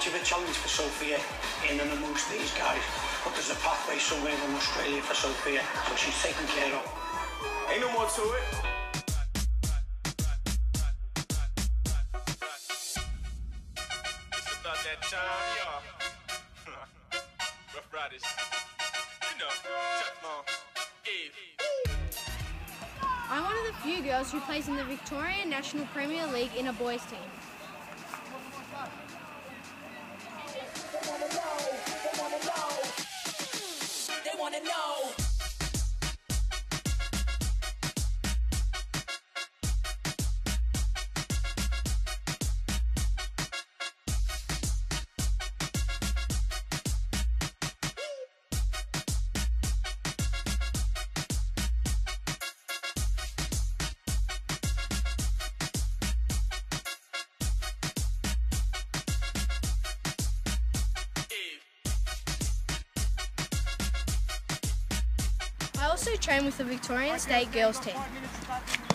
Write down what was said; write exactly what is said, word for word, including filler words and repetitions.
much of a challenge for Sophia in and amongst these guys, but there's a pathway somewhere in Australia for Sophia, so she's taken care of. Ain't no more to it. It's about that time, y'all. Rough Riders. You know, Teflon. Eve. I'm one of the few girls who plays in the Victorian National Premier League in a boys' team. They wanna know, they wanna know, they wanna know. I also train with the Victorian State girls team.